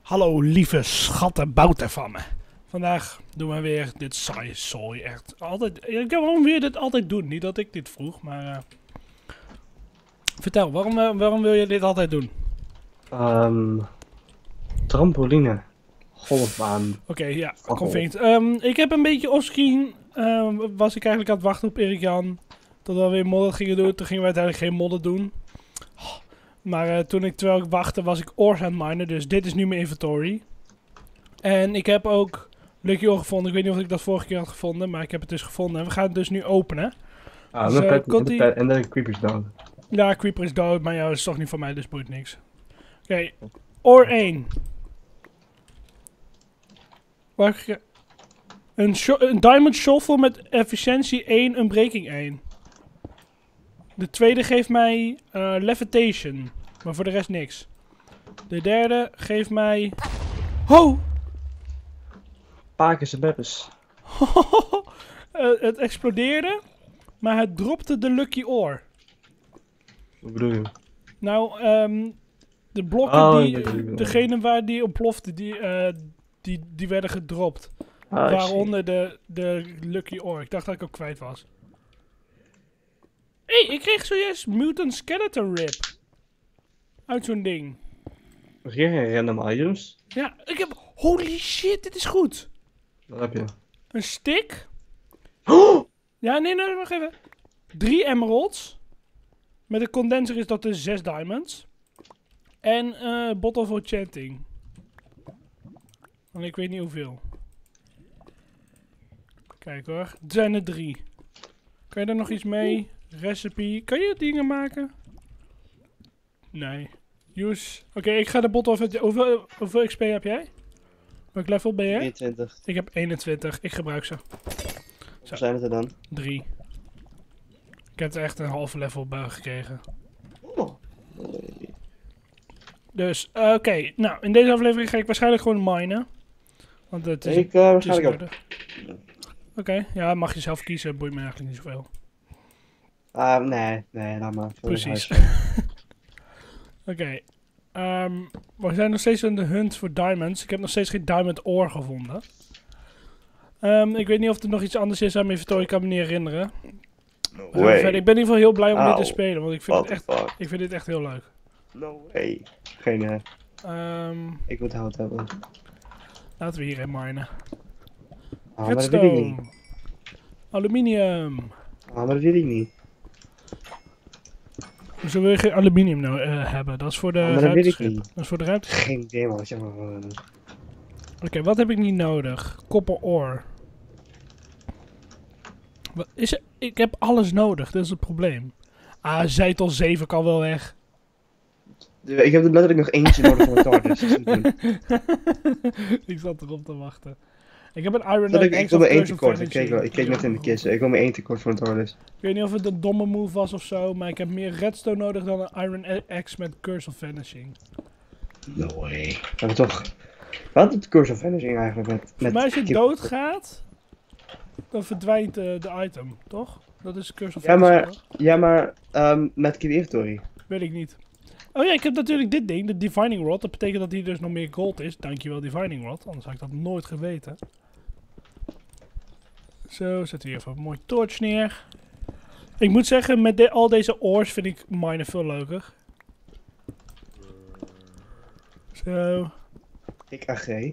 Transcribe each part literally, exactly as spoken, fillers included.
Hallo lieve schatten bouten van me. Vandaag doen we weer dit saai zooi echt. Altijd, ik heb waarom wil je dit altijd doen? Niet dat ik dit vroeg, maar... Uh, vertel, waarom, uh, waarom wil je dit altijd doen? Um, trampoline. Golfbaan. Oké, okay, ja, convinced. Um, ik heb een beetje offscreen, uh, was ik eigenlijk aan het wachten op Erik Jan. Totdat we weer modden gingen doen, toen gingen we uiteindelijk geen modden doen. Oh, maar uh, toen ik, terwijl ik wachtte, was ik ores aan het minen, dus dit is nu mijn inventory. En ik heb ook Lucky Ore gevonden. Ik weet niet of ik dat vorige keer had gevonden, maar ik heb het dus gevonden. En we gaan het dus nu openen. Ah, dus, uh, pet, komt die... die... En dan Creeper is dood. Ja, Creeper is dood, maar ja, dat is toch niet van mij, dus boeit niks. Oké, okay. Ore één. Wacht, een, een diamond shovel met efficiëntie één, een breaking één. De tweede geeft mij uh, levitation, maar voor de rest niks. De derde geeft mij... Ho! Pakers en beppes. uh, het explodeerde, maar het dropte de Lucky Ore. Wat bedoel je? Nou, um, de blokken oh, die... Uh, degene waar die ontplofte, die, uh, die, die werden gedropt. Ah, waaronder de, de Lucky Ore. Ik dacht dat ik ook kwijt was. Hé, hey, ik kreeg zojuist Mutant Skeleton Rib. Uit zo'n ding. Mag je geen random items? Ja, ik heb... Holy shit, dit is goed. Wat heb je? Een stick. Oh! Ja, nee, nee, wacht even. Drie emeralds. Met een condenser is dat dus zes diamonds. En een uh, bottle of enchanting. En ik weet niet hoeveel. Kijk hoor, er zijn er drie. Kan je er nog iets mee? Recipe. Kan je dingen maken? Nee. Use. Oké, okay, ik ga de bottle of... Hoeveel, hoeveel X P heb jij? Welk level ben je? eenentwintig. Ik heb eenentwintig. Ik gebruik ze. Hoe zijn het er dan? Drie. Ik heb er echt een halve level bij gekregen. Oh. Dus, uh, oké. Okay. Nou, in deze aflevering ga ik waarschijnlijk gewoon minen. Want het is... Ik uh, waarschijnlijk ook. Oké, okay. Ja, mag je zelf kiezen. Boeit me eigenlijk niet zoveel. Ah, uh, nee. Nee, laat maar. Precies. Oké. Okay. Um, we zijn nog steeds in de hunt voor diamonds. Ik heb nog steeds geen diamond ore gevonden. Um, ik weet niet of er nog iets anders is aan mijn inventory. Ik kan me niet herinneren. No uh, way. Verder, ik ben in ieder geval heel blij om Ow. dit te spelen. Want ik vind, What het echt, ik vind dit echt heel leuk. No way. Geen uh, um, ik moet hout hebben. Laten we hierin minen. Ah, Redstone. Aluminium. Ah, maar dat weet ik niet. Hoezo wil je geen aluminium nou uh, hebben? Dat is voor de ah, maar dat weet ik ruimteschip. niet. Dat is voor de ruimteschip. Geen idee man. Zeg maar. Uh... Oké, okay, wat heb ik niet nodig? Copper ore. Wat is er? Ik heb alles nodig, dat is het probleem. Ah, Zeitel zeven kan wel weg. Ik heb er letterlijk nog eentje nodig voor mijn TARDIS. Ik zat erop te wachten. Ik heb een Iron Man. Ik wil me één tekort. Ik keek, ik keek net in de kist. Ik wil me één tekort voor mijn TARDIS. Ik weet niet of het een domme move was of zo, maar ik heb meer redstone nodig dan een Iron Axe met Curse of Vanishing. No way. We hebben toch... Wat doet Curse of Vanishing eigenlijk met... met maar als je doodgaat, dan verdwijnt uh, de item, toch? Dat is Curse of ja, Vanishing. Maar, ja, maar um, met Keep Inventory. Weet ik niet. Oh ja, ik heb natuurlijk dit ding, de Divining Rod. Dat betekent dat hier dus nog meer gold is. Dankjewel Divining Rod, anders had ik dat nooit geweten. Zo, zetten we hier even een mooi torch neer. Ik moet zeggen, met de, al deze ores vind ik minen veel leuker. Zo. Ik A G. Oké.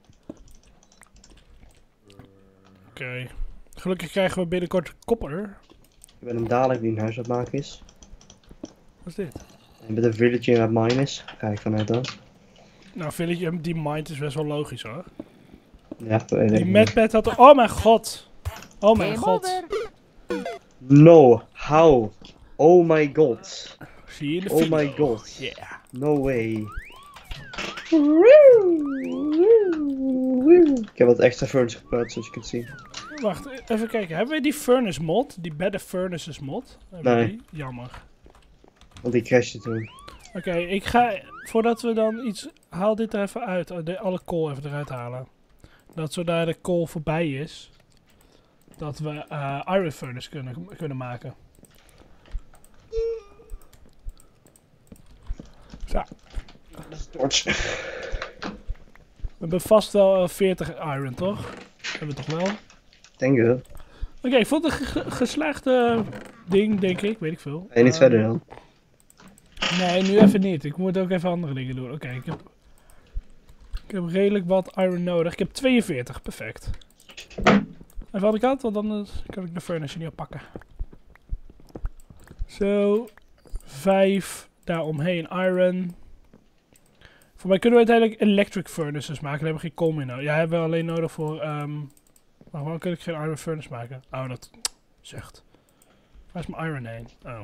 Okay. Gelukkig krijgen we binnenkort kopper. Ik ben een dadelijk die een huis aan het maken is. Wat is dit? En met een village aan het mine is. Ga ik vanuit dan. Nou, village, die mind is best wel logisch hoor. Ja, dat weet ik. Die madpad had er... Oh mijn god! Oh mijn god! No, how? Oh my god. Zie je in de Oh video. my god. Yeah. No way. Ik heb wat extra furnace geplaatst, zoals je kunt zien. Wacht, even kijken. Hebben we die furnace mod? Die Better Furnaces mod? Hebben nee. We die? Jammer. Want die crashte toen. Oké, okay, ik ga... Voordat we dan iets... Haal dit er even uit. De, alle kool even eruit halen. Dat zodra de kool voorbij is... Dat we uh, Iron Furnace kunnen, kunnen maken. Zo. Torch. hebben vast wel uh, veertig iron, toch? Hebben we toch wel? Denk je. Oké, okay, ik vond het een ge geslaagde ding, denk ik. Weet ik veel. En niet uh, verder dan? Nee, nu even niet. Ik moet ook even andere dingen doen. Oké, okay, ik, heb, ik heb redelijk wat iron nodig. Ik heb tweeënveertig, perfect. Even aan de kant, want dan kan ik de furnace niet oppakken. Zo, vijf daaromheen iron. Voor mij kunnen we uiteindelijk electric furnaces maken. Daar hebben we geen kool meer nodig. Ja, hebben we alleen nodig voor... Um, maar waarom kan ik geen iron furnace maken? Oh, dat zegt. Waar is mijn iron heen? Oh.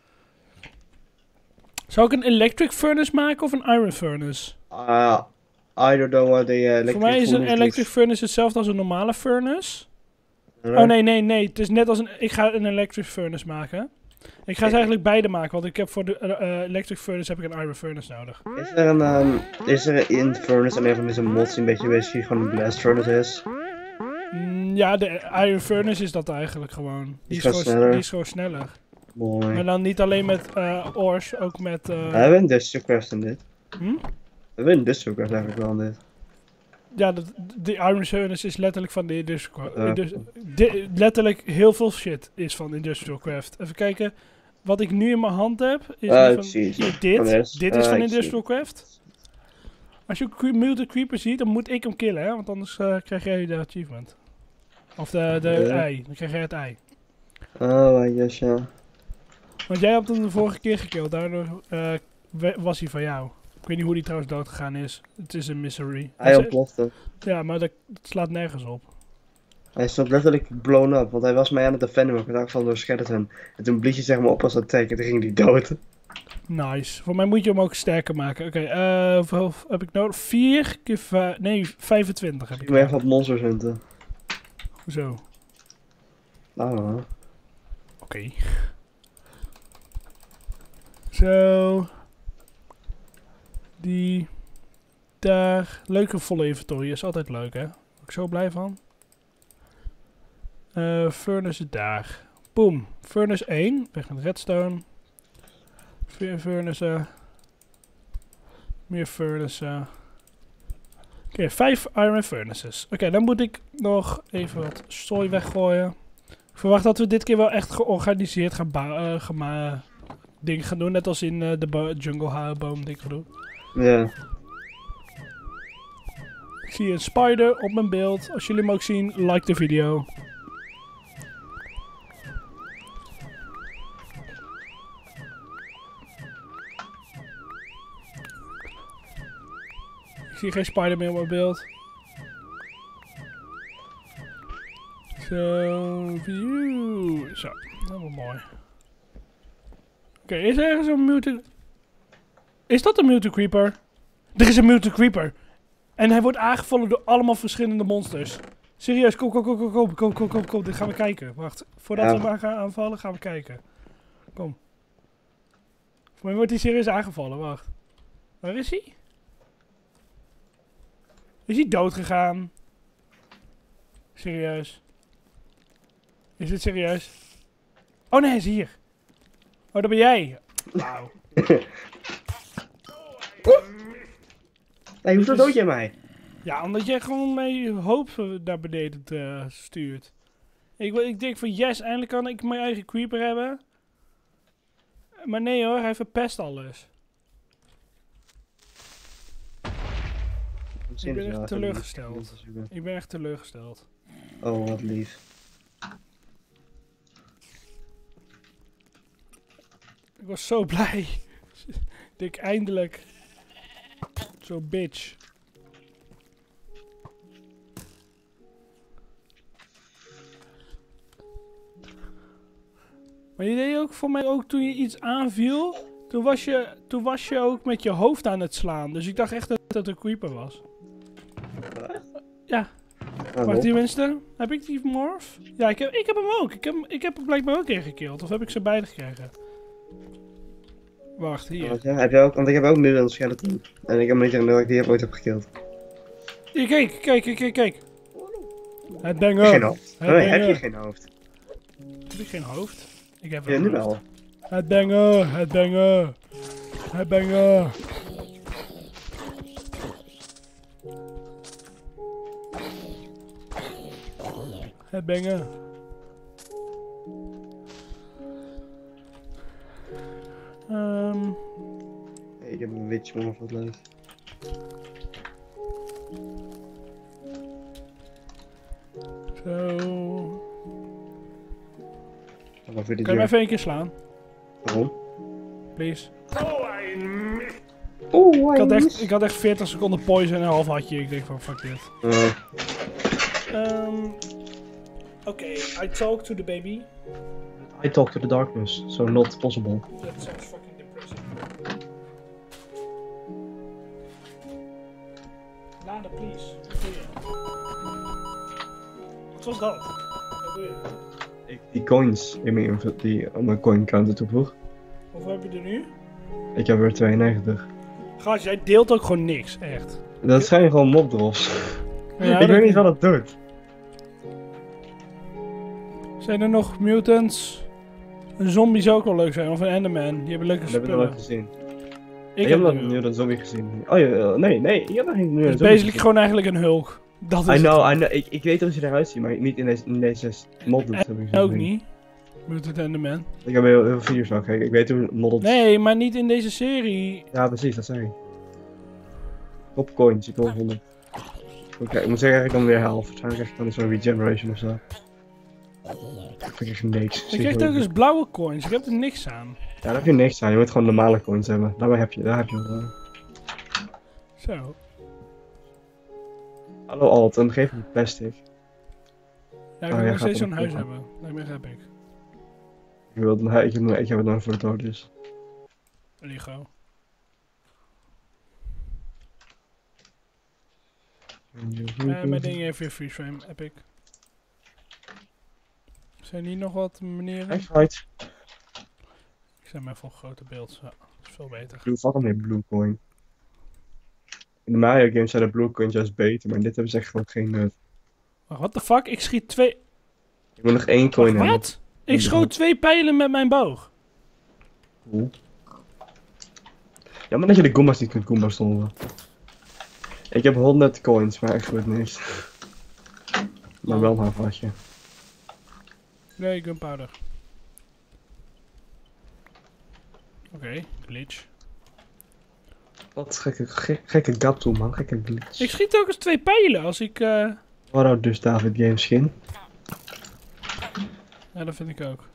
Zou ik een electric furnace maken of een iron furnace? Uh, I don't know what the uh, electric Voor mij is een electric furnace hetzelfde als een normale furnace. Uh, oh nee, nee, nee. Het is net als een... Ik ga een electric furnace maken. Ik ga ze eigenlijk beide maken, want ik heb voor de uh, electric furnace heb ik een iron furnace nodig. Is er een, um, is er in furnace en even met een mod die een beetje basically gewoon een blast furnace is? Mm, ja, de iron furnace is dat eigenlijk gewoon. Die, die, is, gewoon sneller. die is gewoon sneller. Mooi. Maar dan niet alleen met uh, ores, ook met... Uh... Ja, we hebben een Destructcraft in dit. Hm? We hebben een Destructcraft eigenlijk wel in dit. Ja, de, de iron furnace is letterlijk van de industrial uh, Indus de, letterlijk heel veel shit is van Industrial Craft. Even kijken. Wat ik nu in mijn hand heb, is uh, van, hier, dit. Is, dit is uh, van Industrial Craft. Als je een Mutant Creeper ziet, dan moet ik hem killen, hè? Want anders uh, krijg jij de achievement. Of de, de uh. ei. Dan krijg jij het ei. Oh, yes, ja. Want jij hebt hem de vorige keer gekild, daardoor uh, was hij van jou. Ik weet niet hoe die trouwens dood gegaan is. Het is een misery. Hij ontplofte. Ja, maar dat, dat slaat nergens op. Hij stond letterlijk blown up, want hij was mij aan het defenden, maar ik werd aangevallen door Skeleton. En toen blies je zeg maar op als attack en toen ging hij dood. Nice. Voor mij moet je hem ook sterker maken. Oké, okay, uh, hoeveel heb ik nodig? vier keer vijf... Nee, vijfentwintig heb ik. Ik moet even wat monsters hunten. Hoezo? Nou. Oké. Okay. Zo. Die. Daar. Leuke volle inventory is altijd leuk, hè? Word ik zo blij van. Uh, furnace daar. Boom. Furnace één. Weg met redstone. Vier furnace. Meer furnace. Oké, okay, vijf iron furnaces. Oké, okay, dan moet ik nog even wat sooi weggooien. Ik verwacht dat we dit keer wel echt georganiseerd gaan uh, gaan ding gaan doen. Net als in uh, de jungle boom ding gaan doen. Ja. Yeah. Ik zie een spider op mijn beeld. Als jullie hem ook zien, like de video. Ik zie geen spider meer op mijn beeld. Zo, view. Zo, helemaal mooi. Oké, okay, is er ergens een mutant... Is dat een mutant creeper? Er is een mutant creeper. En hij wordt aangevallen door allemaal verschillende monsters. Serieus, kom, kom, kom, kom, kom, kom, kom, kom, kom. Dit gaan we kijken. Wacht, voordat ja. we hem gaan aanvallen, gaan we kijken. Kom. Voor mij wordt hij serieus aangevallen, wacht. Waar is hij? Is hij dood gegaan? Serieus? Is het serieus? Oh nee, hij is hier. Oh, dat ben jij. Wauw. Hey, hoezo dood jij mij? Ja, omdat jij gewoon mijn hoop naar beneden uh, stuurt. Ik, ik denk van yes, eindelijk kan ik mijn eigen creeper hebben. Maar nee hoor, hij verpest alles. Ik ben echt teleurgesteld. Ik ben echt teleurgesteld. Oh, wat lief. Ik was zo blij. Ik eindelijk. Zo bitch. Maar je deed ook voor mij ook toen je iets aanviel. Toen was je, toen was je ook met je hoofd aan het slaan. Dus ik dacht echt dat het een creeper was. Ja. Oh, Wacht, die mensen. Heb ik die morph? Ja, ik heb, ik heb hem ook. Ik heb, ik heb hem blijkbaar ook ingekild. Of heb ik ze beide gekregen? Wacht, hier. Ja, heb je ook, want ik heb ook nu een skeleton. En ik heb niet dat ik die heb ooit heb gekild. Hier, kijk, kijk, kijk, kijk. Het banger. Geen hoofd. Het nee, heb je geen hoofd? Heb ik geen hoofd? Ik heb ja, nu wel. Het banger, het banger. Het banger. Headbanger. Um, Hey, ik heb een witch man of wat leuk. Zo. Wat vind je Kan je mij even één keer slaan? Waarom? Please. Oeh, Ik had, echt, ik had echt veertig seconden poison en een half had je. Ik denk van fuck dit. Uh, Um, Oké, okay, I talk to the baby. I talk to the darkness, so not possible. That sounds fucking depressing. Lana, please. Wat doe je? Wat was dat? Wat doe je? Ik die coins in mijn, die aan mijn coin counter toevoeg. Hoeveel heb je er nu? Ik heb er tweeënnegentig. Gast, jij deelt ook gewoon niks, echt. Dat zijn gewoon mobdrops. Ja, ik dat- weet niet wat het doet. Zijn er nog mutants? Een zombie zou ook wel leuk zijn, of een enderman. Die hebben leuke Dat heb ik nog spullen. nooit gezien. Ik Ik heb nog het een zombie gezien. Oh ja, nee, nee, ik heb nog geen Het is zombie basically gewoon eigenlijk een hulk. Dat is I het. know, I know. Ik, ik weet hoe ze eruit zien, maar niet in deze, in deze models heb ik gezien. Ook niet. Mutant Enderman. Ik heb heel, heel veel video's van gekeken. Ik weet hoe models... Nee, maar niet in deze serie. Ja, precies, dat zei ik. Op coins, ik wil honderd. Oké, ik moet zeggen, ik dan weer helft. Waarschijnlijk krijg ik dan zo'n regeneration of zo. Ik krijg niks. Ik krijg ook eens blauwe coins. Ik heb er niks aan. Ja, daar heb je niks aan. Je moet gewoon normale coins hebben. Daarbij heb je, daar heb je wat aan. Zo. Hallo Alton, geef me plastic. Ja, ik Oh, wil jij nog steeds gaat zo'n hem huis opkomen. hebben. Daarmee heb ik. Ik, wil, ik, heb, ik heb het dan voor het dood dus. Lego. Uh, mijn ding heeft weer freeze frame. Epic. Zijn hier nog wat manieren? Echt right. Ik zet maar voor grote beeld. Zo. Dat is veel beter. Blue, fuck hem met blue coin. In de Mario games zijn de blue coins juist beter, maar in dit hebben ze echt gewoon geen nut. Wacht, what the fuck? Ik schiet twee... Ik moet nog één coin Wacht, hebben. wat? Ik schoot twee pijlen met mijn boog. Cool. Jammer dat je de Goombas niet kunt Goombas stonden. Ik heb honderd coins, maar echt goed niks. Maar wel een havatje. Nee, gunpowder. Oké, okay, glitch. Wat gekke, gekke, gekke gap toe man, gekke glitch. Ik schiet ook eens twee pijlen als ik... Uh... Waarom dus David Games skin? Ja, dat vind ik ook.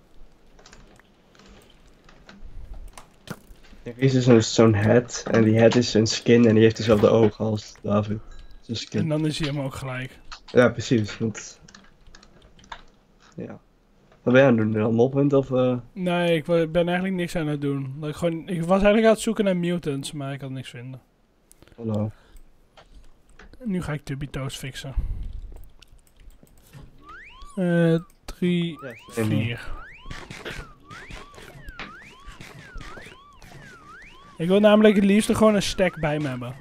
Er is dus een- zo'n head, en die head is een skin en die heeft dezelfde ogen als David. Zijn skin. En dan is hij hem ook gelijk. Ja, precies, want... Ja. Wat ben je aan het doen? Al mobhunt of... Uh... Nee, ik wa- ben eigenlijk niks aan het doen. Dat ik, gewoon, ik was eigenlijk aan het zoeken naar mutants, maar ik had niks vinden. Hallo. Nu ga ik Tubito's fixen. Eh, drie, Ja, vier. Ik wil namelijk het liefst gewoon een stack bij me hebben.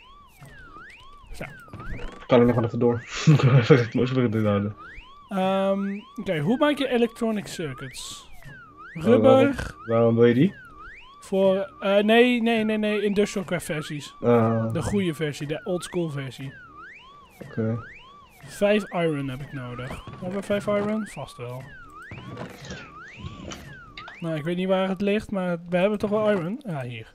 Kan ik nog wel even door. Moet ik even even dit houden. Ehm, Oké, hoe maak je electronic circuits? Rubber Waarom wil je die? voor... eh, nee, nee, nee, nee, industrial craft versies. Ah, De goede versie, de old school versie. oké. Vijf iron heb ik nodig. Hebben we vijf iron? Vast wel. Nou, ik weet niet waar het ligt, maar we hebben toch wel iron? Ja, hier.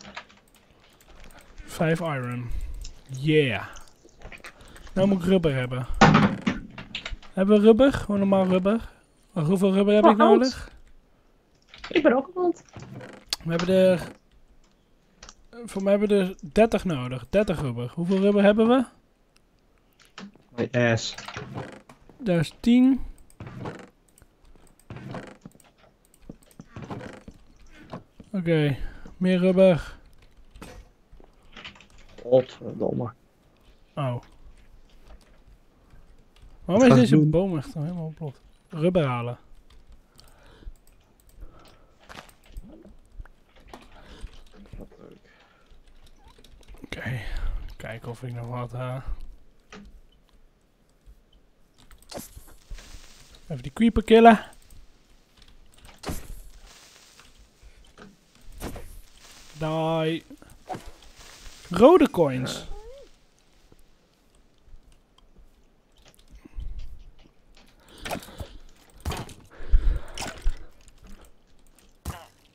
Vijf iron. Yeah. Nou moet ik rubber hebben. Hebben we rubber? Gewoon normaal rubber. Maar hoeveel rubber heb Oh, ik nodig? Ik ben ook rond. We hebben er... Voor mij hebben we er dertig nodig. dertig rubber. Hoeveel rubber hebben we? My ass. Daar is tien. Oké, okay, meer rubber. Godverdomme. Oh. Waarom is Ga deze doen. boom echt helemaal plat? Rubber halen. Oké, okay. Kijken of ik nog wat ha. Even die creeper killen. Die. Rode coins.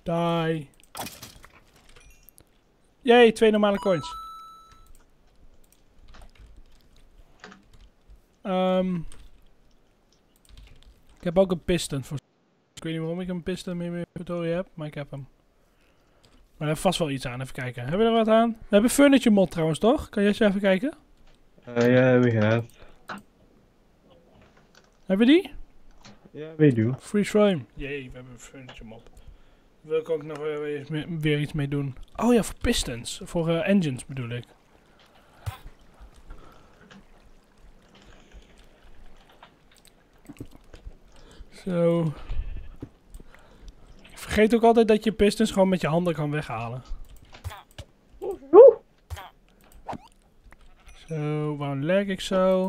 Die. Jee, twee normale coins. Um, ik heb ook een piston. Voor ik weet niet waarom ik een piston in mijn inventory heb, maar ik heb hem. Maar er heeft vast wel iets aan. Even kijken. Hebben we er wat aan? We hebben furniture mod trouwens, toch? Kan jij eens even kijken? Ja, uh, yeah, we have. Hebben we die? Ja, yeah, we do. Freeze frame. Jee, we hebben een furniture mod. Daar wil ik ook nog weer, weer, weer iets mee doen. Oh ja, voor pistons. Voor uh, engines bedoel ik. Zo. Ik vergeet ook altijd dat je pistons gewoon met je handen kan weghalen. Zo, waarom lag ik zo?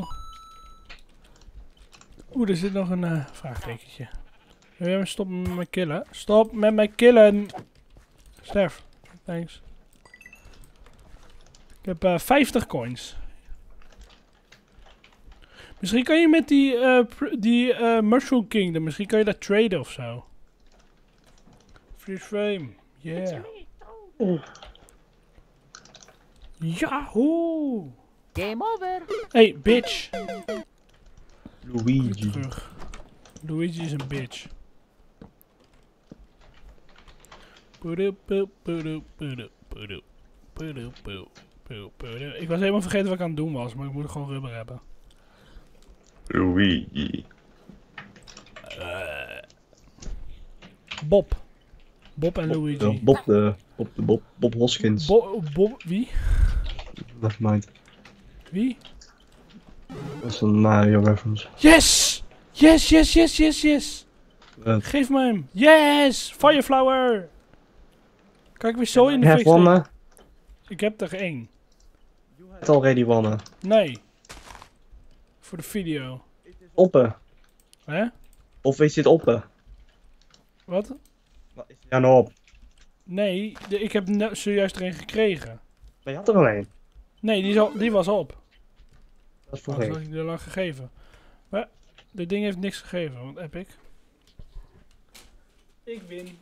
Oeh, er zit nog een uh, vraagtekentje. Wil jij me stoppen met mijn killen? Stop met mijn killen! Sterf. Thanks. Ik heb uh, vijftig coins. Misschien kan je met die, uh, die uh, Mushroom Kingdom, misschien kan je dat traden of zo. Freeze frame. Yeah. Yahoo! Game over. Hey, bitch. Luigi. Terug. Luigi is een bitch. Ik was helemaal vergeten wat ik aan het doen was, maar ik moet gewoon rubber hebben. Luigi. Uh, Bob. Bob en Luigi. De Bob de Bob de Bob Bob Hoskins. Bo Bob wie? Never mind. Wie? Dat is een Mario reference. Yes! Yes, yes, yes, yes, yes! Uh, Geef me hem. Yes! Fireflower! Kan ik weer zo in de have fik one? steken? uh, Ik heb er één. You had already one. uh. Nee. Voor de video. Open. Hè? Of is dit open? Wat? Wat is ja nou op? Nee, de, ik heb ne- zojuist er een gekregen. Maar je had er al een. Nee, die, is al, die was op. Dat is voor Anders één. had ik die al lang gegeven. Maar dit ding heeft niks gegeven, want Epic. Ik win.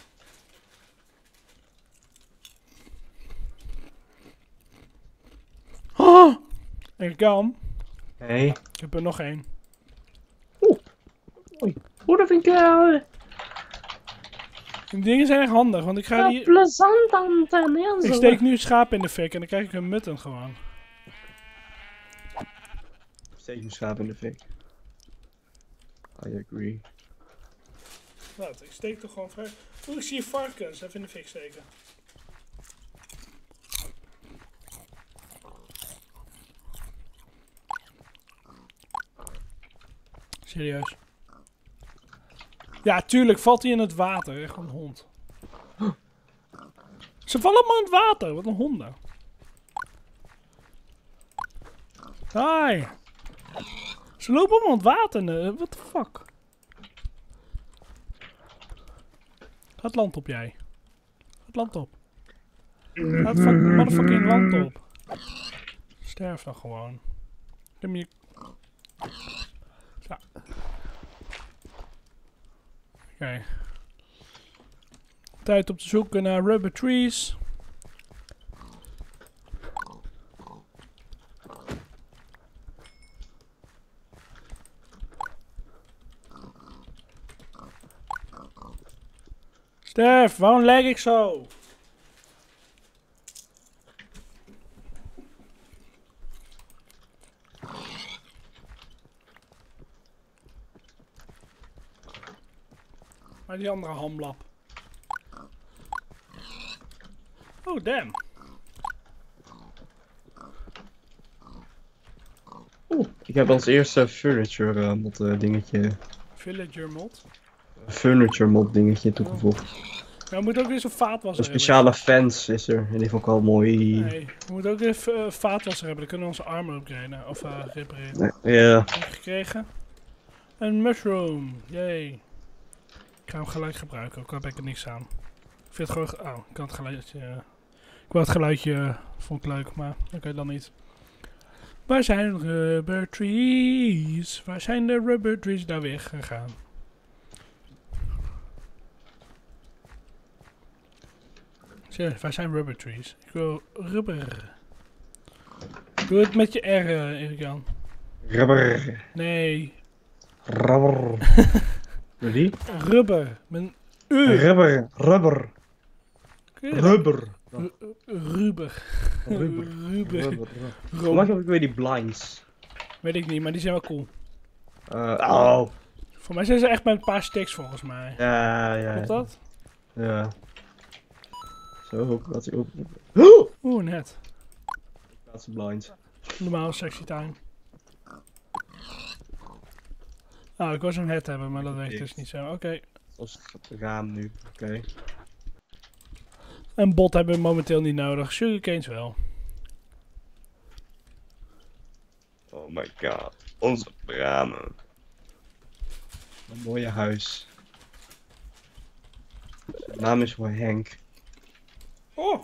Oh! Ik kan. Nee. Ik heb er nog één. Hoe dat vind ik uh, Die dingen zijn echt handig, want ik ga wel die... plezant aan het neerzetten. Ik steek nu een schaap in de fik en dan krijg ik een mutton gewoon. Steek een schaap in de fik. I agree. Wat? Ik steek toch gewoon vrij... Oeh, ik zie varkens. Even in de fik steken. Serieus. Ja, tuurlijk valt hij in het water. Echt een hond. Ze vallen allemaal in het water. Wat een honden. Hi. Ze lopen allemaal in het water. What the fuck? Ga het land op, jij. Ga het land op. Ga het fuck, motherfucking land op. Sterf dan gewoon. Neem je... Zo. Oké. Okay. Tijd om te zoeken naar rubber trees. Stef, waarom leg ik zo? Maar die andere hamlap. Oh, damn. Oeh, ik heb als eerste furniture uh, mod uh, dingetje. Villager mod. Furniture mod dingetje toegevoegd. Ja, we moeten ook weer zo'n vaatwasser Een speciale fence is er en die vond ik al mooi. Nee, we moeten ook weer uh, vaatwasser hebben. Dan kunnen we onze armor upgraden of uh, repareren. Ja. Heb ik gekregen. Een mushroom. Yay. Ik ga hem gelijk gebruiken, ook al heb ik er niks aan. Ik vind het gewoon... Oh, ik kan het geluidje... Uh, ik wou het geluidje... Uh, vond ik leuk, maar dat kan je dan niet. Waar zijn rubber trees? Waar zijn de rubber trees daar weggegaan? Serieus, waar zijn rubber trees? Ik wil rubber. Doe het met je R, uh, Erik-Jan. Rubber. Nee. Rubber. Doe die? Rubber. Met een U. Rubber. Rubber. Kun je dat? Rubber. Ru- Rubber. Rubber. Rubber. Rubber. Hoe maak je ook weer die blinds? Weet ik niet, maar die zijn wel cool. Uh, oh. Voor mij zijn ze echt met een paar sticks volgens mij. Ja, ja. Klopt dat? Ja. Zo, hoop ik dat hij open. Oh! Oeh, net. Laatste blinds. Normaal sexy time. Nou, ik was een het hebben, maar dat weet ik dus niet zo. Oké. Okay. Als raam nu. Oké. Okay. Een bot hebben we momenteel niet nodig. Sugarcanes wel. Oh my god. Onze ramen. Een mooie huis. De naam is voor Henk. Oh!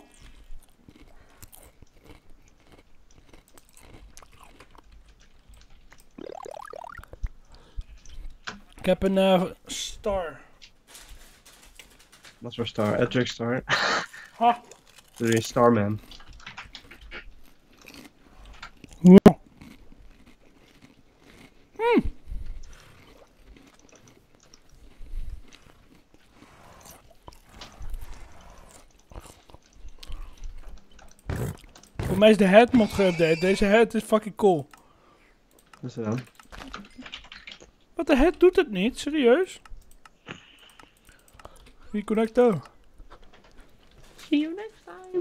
Ik heb een uh, star. Wat voor star? Edric Star. Ha! Er is Starman. Wow. Hmm. Voor mij is de head mod geüpdate. Deze head is fucking cool. Wat is er dan? Wat de head doet het niet? Serieus? Reconnecto. See you next time.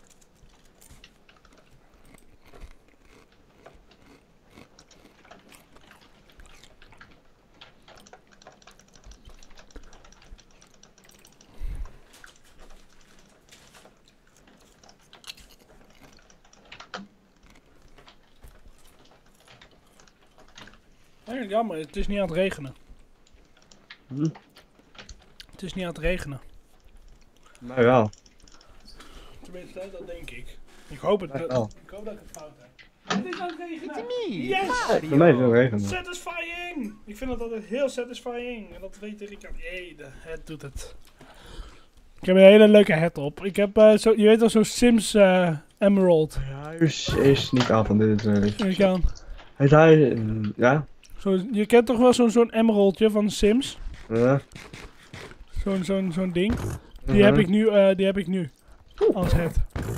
Eigenlijk jammer, het is niet aan het regenen. Hm? Het is niet aan het regenen. Mij wel. Tenminste, dat denk ik. Ik hoop het. Echt Ik wel. hoop dat ik het fout heb. Het is aan het regenen. Yes! Voor mij is het wel regen. man. Satisfying! Ik vind dat altijd heel satisfying. En dat weet ik. Jee, de het doet het. Ik heb een hele leuke hat op. Ik heb, uh, zo, je weet wel, zo'n Sims uh, Emerald. Huis is niet af van dit. Uh, Je, kan, het huis. Uh, ja? zo, je kent toch wel zo'n zo'n Emeraldje van Sims? Ja. Zo'n zo'n zo'n ding. Die, Mhm. heb ik nu, uh, die heb ik nu. Als het.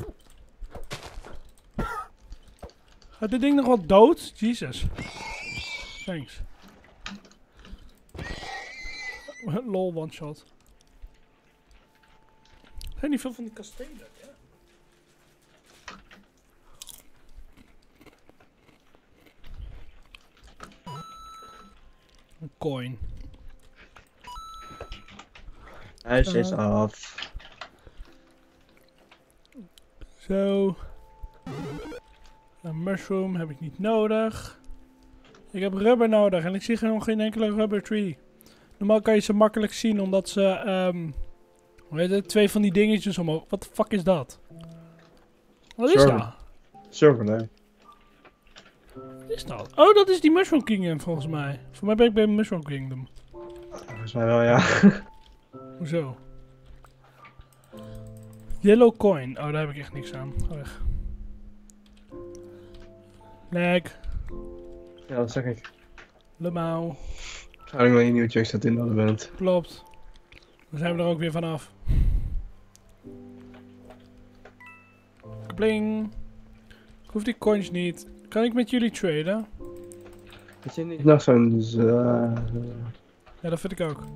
Gaat dit ding nog wel dood? Jesus. Thanks. Lol, one shot. Er zijn niet veel van die kastelen, ja. Een coin. Huis is Uh. af. Zo. Een mushroom heb ik niet nodig. Ik heb rubber nodig en ik zie nog geen enkele rubber tree. Normaal kan je ze makkelijk zien omdat ze, um, hoe heet het, twee van die dingetjes omhoog. Wat de fuck is dat? Wat is Server. dat? Server, nee. Wat is dat? Oh, dat is die Mushroom Kingdom volgens mij. Voor mij ben ik bij Mushroom Kingdom. Volgens mij wel, ja. Hoezo? Yellow coin. Oh, daar heb ik echt niks aan. Ga weg. Lag. Ja, dat zeg ik. Lemau. Zou ik wel een nieuwe check staat in dat bent. Klopt. Dan zijn we er ook weer vanaf. Bling. Ik hoef die coins niet. Kan ik met jullie traden? Is je niet nog zo'n... Uh, Ja, dat vind ik ook.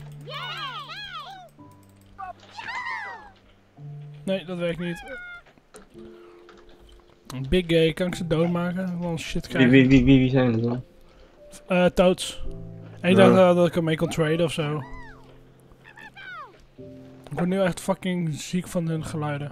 Nee, dat werkt niet. Een Big Gay, kan ik ze doodmaken? Wel shit wie, krijgen. wie, wie, wie, wie zijn het dan? Eh, Toads. En ik Ja. dacht uh, dat ik ermee kon traden of zo. Ik word nu echt fucking ziek van hun geluiden.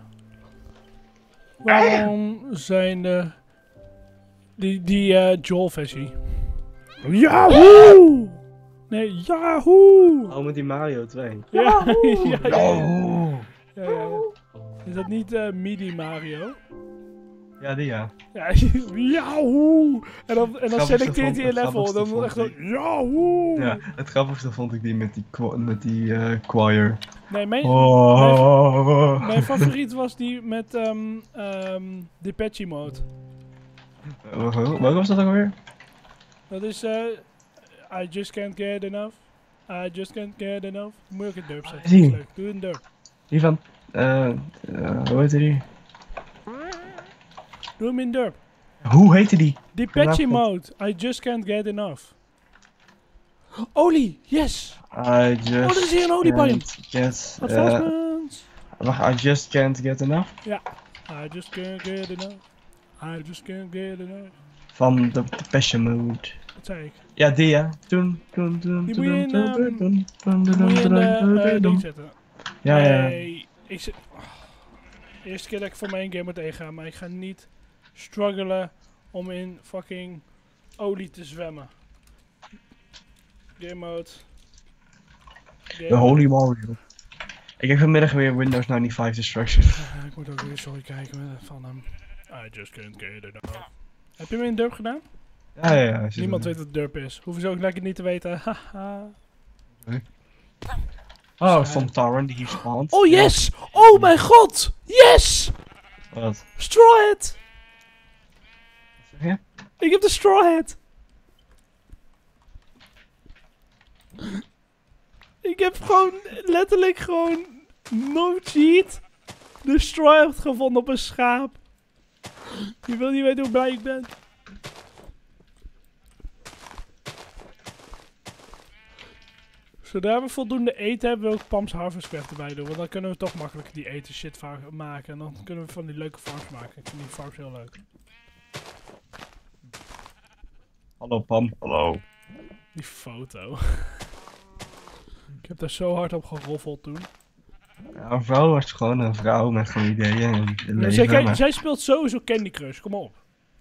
Waarom zijn de... Die, die eh Joel versie. Yahoo! Nee, Yahoo! Oh, met die Mario twee. Ja, ja, ja, ja. Oh. Ja, ja. Is dat niet eh, MIDI Mario? Ja, die ja. Ja, Yahoo! En dan, en dan Grappigste selecteert hij een vond- het level. grappigste Dan vond echt zo, ik- Yahoo! Ja, het grappigste vond ik die met die, kwa- met die eh, choir. Nee, mijn, Oh. mijn favoriet was die met ehm ehm Depeche Mode. Welke was dat ook alweer? Dat is eh I just can't get enough. I just can't get enough. Moet je ook een derp zetten. Zie. Dat is leuk. Doe een derp. Die van, eh, eh, hoe heette die? Doe hem in derp. Hoe heette die? Depeche Vanavond. Mode. I just can't get enough. Olie, yes! I just Oh, er is hier een olie bij hem. can't get, eh, Advancements. wacht, I just can't get enough? I just can't get enough. I just can't get enough. Van de Passion Mode. Wat zei ik? Ja, die ja. Toen, toen, toen, Die toen, moet je in, toen, ehm, toen, toen, toen, Moet je in toen, de toen, eh, toen. ding zetten. Ja, ja. Nee, ik zit... oh. Eerste keer dat ik voor mijn game moet ingaan, maar ik ga niet struggelen om in fucking olie te zwemmen. Game mode. Game De Holy Mario. Ik heb vanmiddag weer Windows ninety-five Destruction. Ah, ik moet ook weer sorry kijken met- van hem. I just can't get enough. Heb je hem in derp gedaan? Ja, ja, ja. zit Niemand er. weet wat derp is. Hoeven ze ook lekker niet te weten. Haha. Oh, van Taran die hier spant. Oh yes! Oh mijn god! Yes! Wat? Straw Hat! Zeg je? Ik heb de Straw Hat! Ik heb gewoon letterlijk gewoon no cheat de Straw Hat gevonden op een schaap. Je wil niet weten hoe blij ik ben. Zodra we voldoende eten hebben, wil ik Pam's Harvest Craft erbij doen. Want dan kunnen we toch makkelijk die eten shit va- maken. En dan kunnen we van die leuke farms maken. Ik vind die farms heel leuk. Hallo Pam. Hallo. Die foto. Ik heb daar zo hard op geroffeld toen. Ja, een vrouw was gewoon een vrouw met gewoon ideeën en een Maar leven. zij, kijk, maar- zij speelt sowieso Candy Crush, kom op.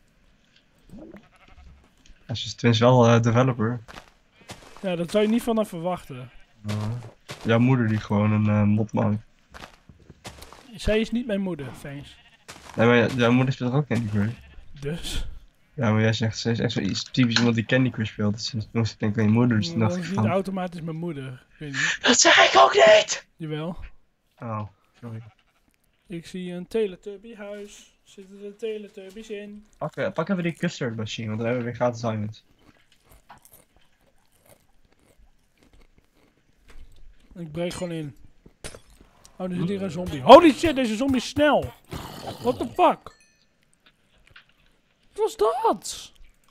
Ja, ze is tenminste wel eh, developer. Ja, dat zou je niet van haar verwachten. Uh, jouw moeder die gewoon een eh, mod maakt. Zij is niet mijn moeder, thanks. Nee, maar j- jouw moeder speelt ook Candy Crush. Dus. Ja, maar jij zegt, ze is echt zo iets typisch iemand die Candy Crush speelt. Dus toen moest ik denken aan je moeder, dus toen Dat dacht ik is niet van... automatisch mijn moeder. Ik weet niet. Dat zeg ik ook niet! Jawel. Oh, sorry. Ik zie een Teletubby huis. Zitten er Teletubbies in? Pak, eh, pak even die custard machine, want dan hebben we weer gratis diamonds. Ik breek gewoon in. Oh, er zit hier een zombie. Holy shit, deze zombie is snel. What the fuck? Wat was dat?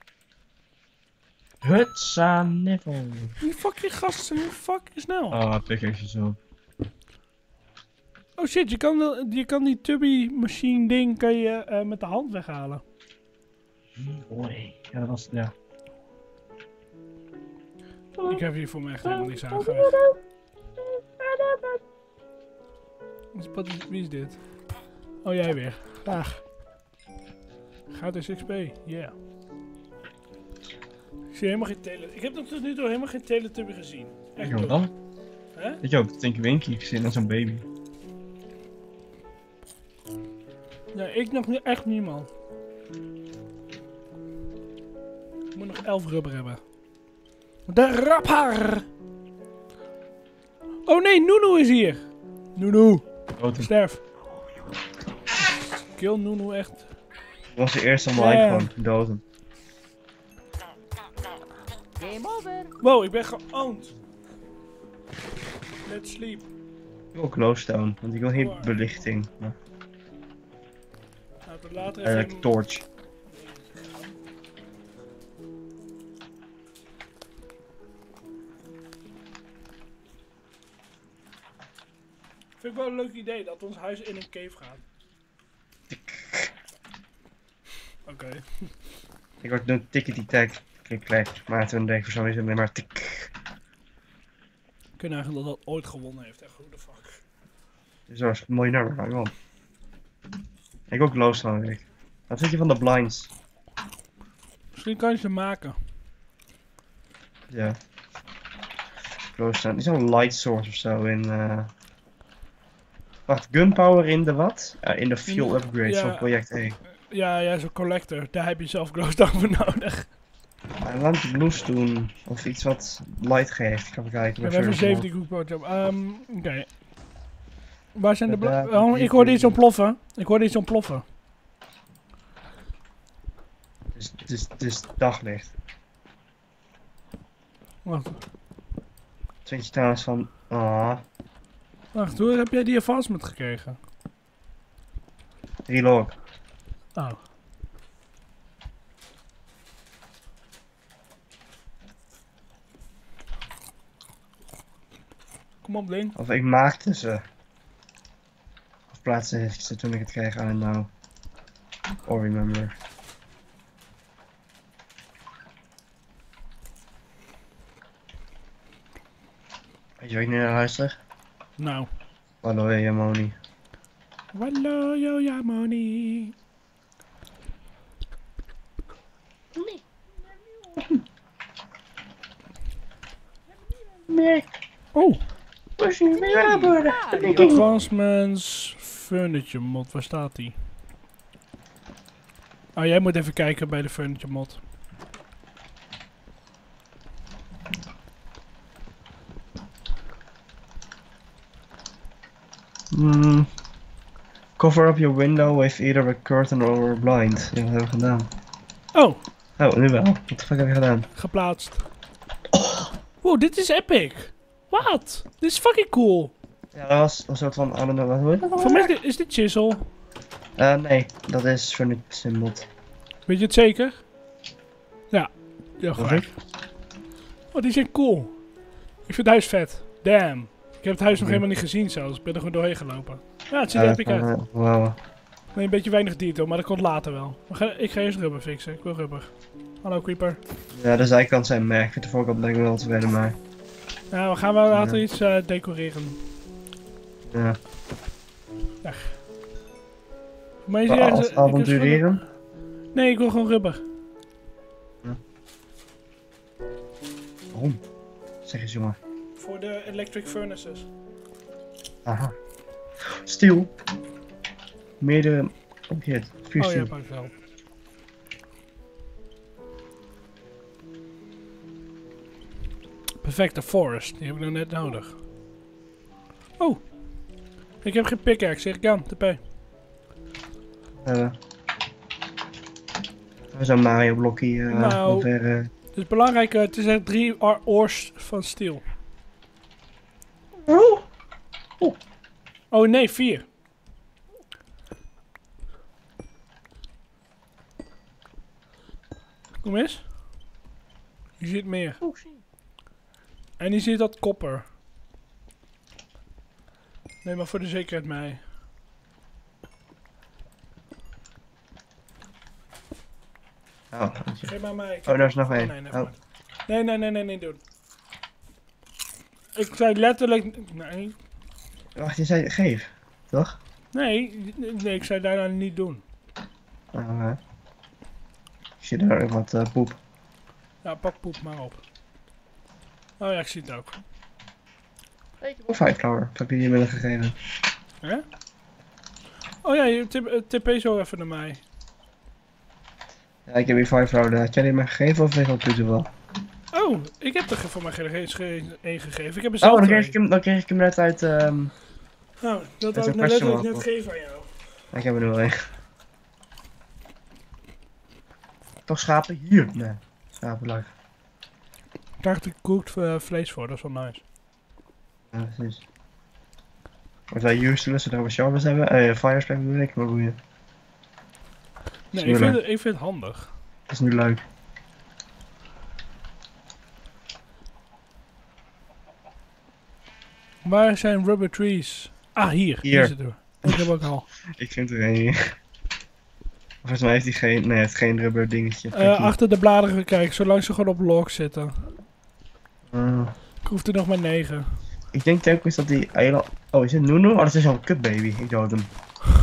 Hutsa niffel. Die fucking gasten zijn fucking snel. Oh, pickaxe zo. Oh shit, je kan, de- je kan die tubby machine ding kan je, eh, met de hand weghalen. Hoi. Ja, dat was, ja. Ik heb hier voor mij echt helemaal niks aangegeven. Wat is, wie is dit? Oh, jij weer. Graag. Gratis X P, yeah. Ik zie helemaal geen tele... Ik heb nog tot nu toe helemaal geen Teletubby gezien. Echt Ik ook niet. dan. Hè? Ik heb Tinky Winky gezien als een baby. Nee, ik nog niet, echt niemand. Ik moet nog elf rubber hebben. De rapper! Oh nee, Nunu is hier! Nunu! Dood. Sterf! Kill Nunu echt. Dat was de eerste live Ja. gewoon doden. Game over. Wow, ik ben geowned! Let's sleep. Ik wil glowstone, want ik wil geen belichting. Maar Laten we later eigenlijk even... torch. Vind ik wel een leuk idee dat ons huis in een cave gaat. Oké. Ik word een tickety tack klik klek, maar toen denk ik voor zo'n reason alleen maar tik. Ik weet eigenlijk dat dat ooit gewonnen heeft. Echt, hoe de fuck. Dus dat was een mooi nummer, hou je op. Ik ook glowstone weet ik. Wat vind je van de blinds? Misschien kan je ze maken. Ja. Glowstone, is zo'n light source of zo in eh. Wacht, gunpowder in de wat? Uh, in de fuel In de- upgrade ja. van project E. Ja, ja, zo'n collector. Daar heb je zelf glowstone voor nodig. Uh, laat me blues doen. Of iets wat light geeft. Ik ga even kijken. Ik waar heb even First zeventien koekpootjes. Ehm, oké. Okay. Waar zijn de Ja, bla- daar- Oh, ik hoorde iets ontploffen. Ik hoorde iets ontploffen. Het is, het, is, het is daglicht. Wacht, Het vind je trouwens van... Ah, wacht, hoe heb jij die advancement gekregen? relog. Oh. Kom op, Lin. Of ik maakte ze. Of plaatste ik ze toen ik het kreeg. I don't know. Or remember. Weet je wat ik nu naar luister? Nou. Hallo, hey, Moni. Hallo, yo, ja, money. Nee. Oh, Was je weer advancements, furniture mod, waar staat die? Oh, jij moet even kijken bij de furniture mod. Hmm. Cover up your window with either a curtain or a blind. Ja, wat hebben we gedaan? Oh, Oh, nu wel. Wat de fuck heb je gedaan? geplaatst. Wow, dit is epic. Wat? Dit is fucking cool. Ja, dat was een soort van, I don't know, wat hoor je dat? Voor mij is dit- is dit chisel. Eh, nee, dat is furniture mod. Weet je het zeker? Ja. Ja, Wat gelijk. Oh, die zijn cool. Ik vind het huis vet. Damn. Ik heb het huis nog Oké. helemaal niet gezien zelfs. Ik ben er gewoon doorheen gelopen. Ja, het ziet Ja, er epic uit. eh, wauw. Nee, een beetje weinig detail, maar dat komt later wel. We gaan, ik ga eerst rubber fixen. Ik wil rubber. Hallo, creeper. Ja, de zijkant zijn merk. Ik vind de voorkant ben ik wel tevreden mee. Ja, we gaan wel later Ja. iets eh, decoreren. Ja. Maar je Maar ziet ergens- als ik heb avontureren? gewoon- Nee, ik wil gewoon rubber. Waarom? Zeg eens, jongen. Voor de electric furnaces. Aha. Stil. Meerdere... Oh, hier. Vier Oh ja, stil. pak wel. Perfecte forest, die heb ik nog net nodig. Oh, ik heb geen pickaxe, zeg ik aan, T P. Uh, Zo'n Mario blokkie. Uh, Nou. ongeveer, uh, Het is belangrijk, eh, het is echt drie or- oors van steel. Oh. Oh nee, vier. Kom eens. Je ziet meer. En je ziet dat kopper. Neem maar voor de zekerheid mee. Oh, dank je. Geef maar mij. Oh, daar is nog Oh, één. nee, never Oh. mind. nee, nee, nee, nee, nee, doe. Ik zei letterlijk... Nee, Wacht, je zei geef. Toch? nee, nee, ik zei daarna niet doen. Ah, uh, ik zie daar wat uh, poep. Ja, pak poep maar op. Oh ja, ik zie het ook. Of Five Flower. Dat heb je die inmiddels gegeven. Hè? Oh ja, je tip, eh, tip zo even naar mij. Ja, ik heb hier Five Flower. Had jij die maar gegeven of weet je wat wel? Oh, ik heb er voor mij geen eens ge- één gegeven. Ik heb er Oh, zelf dan twee. kreeg, ik hem, dan kreeg ik hem net uit... Um, Nou, dat is had ik een nou letterlijk question net mark, gegeven aan jou. ik heb er nu wel één. Toch schapen? Hier. Nee. Schapen leuk. Ik krijg er gekookt uh, vlees voor, dat is wel nice. Ja, precies. Wat wij useless, zodat we sharpers hebben. Eh, Firespray bedoel ik, maar boeien. Nee, nu ik vind, leuk. het, ik vind het handig. Dat is nu leuk. Waar zijn rubber trees? Ah, hier. Hier Hier. is het door. Ik heb ook al. Ik vind er één hier. Volgens mij heeft hij geen, nee, hij heeft geen rubber dingetje. Eh, Kijk hier. achter de bladeren kijken, zolang ze gewoon op logs zitten. Ah. Ik hoef er nog maar negen. Ik denk telkens dat die eiland... Oh, is het Nunu? Oh, dat is al een kutbaby. Ik dood hem.